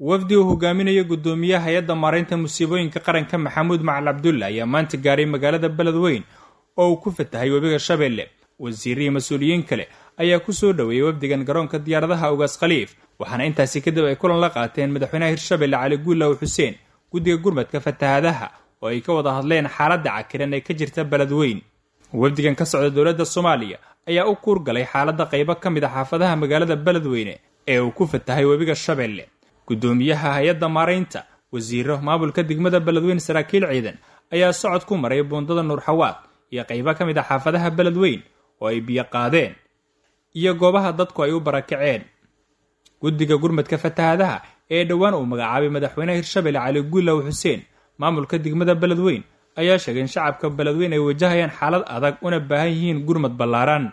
wafdi uu hogaaminayo gudoomiyaha hay'adda maareynta musiibooyinka qaranka Maxamuud Macalin Cabdulle ayaa maanta gaaray magaalada Beledweyne oo uu ku fatahay webiga Shabeelle. wasiirriyo mas'uuliyiin kale ayaa ku soo dhaweeyay wafdigan garoonka diyaaradaha Ugaas Khaliif, waxaana intaasi kadib ay kulan la qaateen madaxweynaha Hirshabeelle Cali Guulaw Xuseen, guddiga gurmadka fatahaadaha oo ay ka wada hadleen xaaladda cakiran ee ka jirta Beledweyne. wafdigan ka socda dowladda Soomaaliya ayaa u kuurgalay xaaladda qaybo ka mid ah xaafadaha magaalada Beledweyne ee uu ku fatahay webiga Shabeelle. gudoomiyaha hay'adda maareynta, wasiirro, maamulka degmada Beledweyne, saraakiil ciidan ayaa socod ku maray buundada Nuur Xawaad iyo qaybo ka mid ah xaafadaha Beledweyne oo ay biyo qaadeen iyo goobaha dadku ay u barakaceen. guddiga gurmadka fatahaadaha ee dhawaan uu magacaabay madaxweynaha Hirshabeelle Cali Guulaw Xuseen, maamulka degmada Beledweyne ayaa sheegay in shacabka Beledweyne ay wajahayaan xaalad adag una baahan yihiin gurmad ballaaran.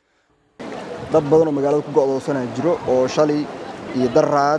dad badan oo magaalada ku go'doonsanaa jiro oo shalay iyo daraad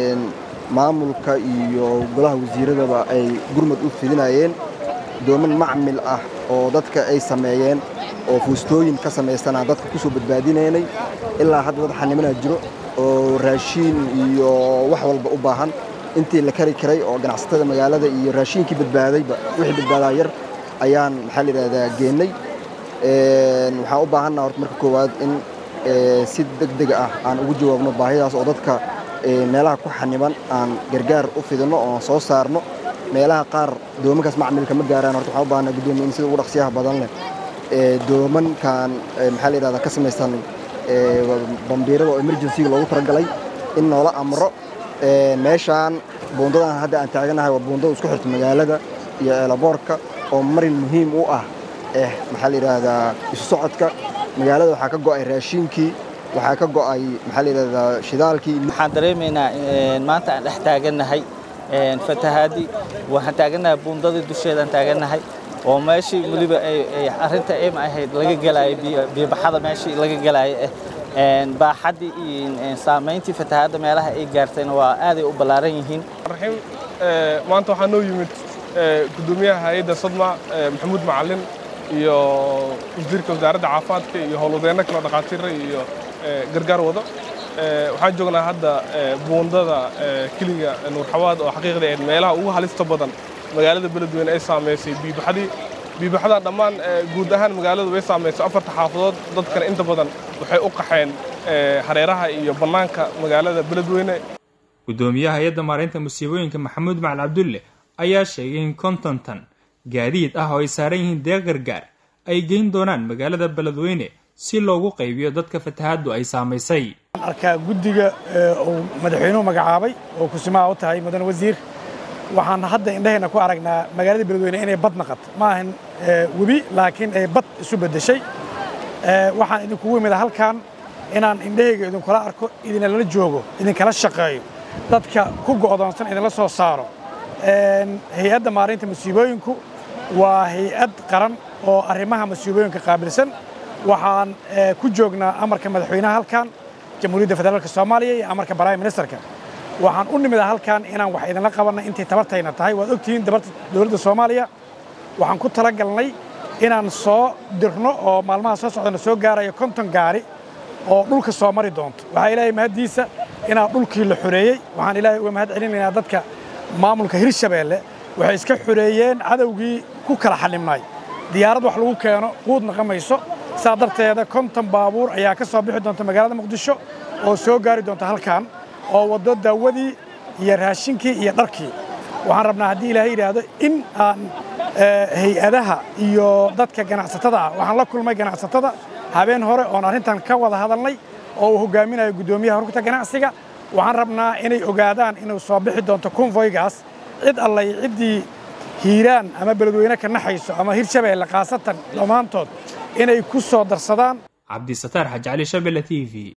maamulka iyo golaha wasiiradaba ay gurmad u fidinayeen dooman macmil ah oo dadka ay sameeyeen oo fuustooyin ka sameysana dadka ku soo badbaadinayay ilaa hadda dad xanimana jiro oo raashin iyo wax walba u baahan intii la kari karay oo ganacsatada magaalada iyo raashinkii badbaadayba wixii badbaadaa yar ayaan maxaa la yiraahdaa geenay. waxaan u baahanaa horta marka koowaad in si degdeg ah aan ugu jawaabno baahidaas oo dadka meelaha ku xaniban aan gargaar u fidino oo soo saarno. meelaha qaar doomankaas macmilka ma gaaraan, horta waxaan u baahanaa gudoomiye in sida ugu dhaqsiyaha badan leh doomankan maxaa la yiraahdaa ka samaysan bambiirada oo emergency-ga loogu talagalay in noola amro. meeshaan buundadan hadda aan taaganahay waa buundada isku xirta magaalada iyo eelaboorka oo marin muhiim u ah maxaa la yiraahdaa isu socodka magaalada. waxaa ka go'ay raashinkii, waxaa ka go'ay maxaa la yiraahdaa shidaalkii. waxaan dareemaynaa maanta aan dhex taaganahay fatahaadi, waxaan taaganahay buundadii dusheeda aan taaganahay oo meeshii waliba ay arinta ay ahayd laga galay biyo baxada meeshii laga galay baaxadii iyo saameyntii fatahaada meelaha ay gaarteen waa aad ay u ballaaran yihiin. maanta waxaa noo yimid gudoomiyaha hay'adda Sadma Maxamuud Macalin iyo wasiirka wasaaradda caafimaadka iyo howlwadeenno kala dhaqaatiir iyo gargaar wada. waxaan joognaa hadda buundada kiliga Nuur Xawaad oo xaqiiqdii ay meelaha ugu halista badan magaalada Beledweyne ay saameysay biibaxada dhammaan guud ahaan magaaladu way saameysay afarta xaafadood. dadkan inta badan waxay u qaxeen hareeraha iyo bannaanka magaalada Beledweyne. gudoomiyaha hay'adda maareynta musiibooyinka Maxamuud Macalin Cabdulle ayaa sheegay in 50 tan gaadiid ah oo ay saaran yihiin deeq gargaar ay geyn doonaan magaalada Beledweyne si loogu qaybiyo dadka fatahaadu ay saameysay. arkaa guddiga oo madaxweynuhu magacaabay oo ku simaa u tahay mudan wasiir, waxaan hadda indhaheena ku aragnaa magaalada Beledweyne inay bad naqato, ma ahan webi laakiin ay bad isu bedeshay. waxaan idinkugu imid halkan inaan indhahayga idinkula arko, idinla joogo, idinkala shaqeeyo, dadka ku go'doonsan idinla soo saaro. hay'adda maareynta musiibooyinku waa hay'ad qaran oo arrimaha musiibooyinka qaabilsan. waxaan ku joognaa amarka madaxweynaha halkan jamhuuriyadda federaalka Soomaaliya iyo amarka Prime Ministerka. waxaan u nimid halkan inaan wax idinla qabanno intii tabartayna tahay. waad ogtihiin dowladda Soomaaliya waxaan ku talagalnay inaan soo dirno oo maalmaha soo socdana soo gaarayo 50 gaari oo dhulka soo mari doonto. waxaa ilaahay mahadiisa inaan dhulkii la xoreeyay. waxaan ilaahay uga mahad celinaynaa dadka maamulka Hirshabeelle waxay iska xoreeyeen cadawgii ku kala xalimnay. diyaarad wax lagu keeno quud naqamayso. saa darteeda 50 baabuur ayaa ka soo bixi doonta magaalada Muqdisho oo soo gaari doonta halkan oo wado daawadii iyo raashinkii iyo dharkii. waxaan rabnaa haddii ilaahay yiraahdo in aan hay'adaha iyo dadka ganacsatada waxaan la kulmay ganacsatada habeen hore oo arrintan ka wada hadalnay oo uu hogaaminayo gudoomiyaha rugta ganacsiga. waxaan rabnaa inay ogaadaan inuu soo bixi doonto convoy-gaas cid allay ciddii hiiraan ama Beledweyne ka naxayso ama Hirshabeelle qaasatan dhammaantood inay ku soo darsadaan. Cabdi Sataar Xaji Cali, Shabeelle TV.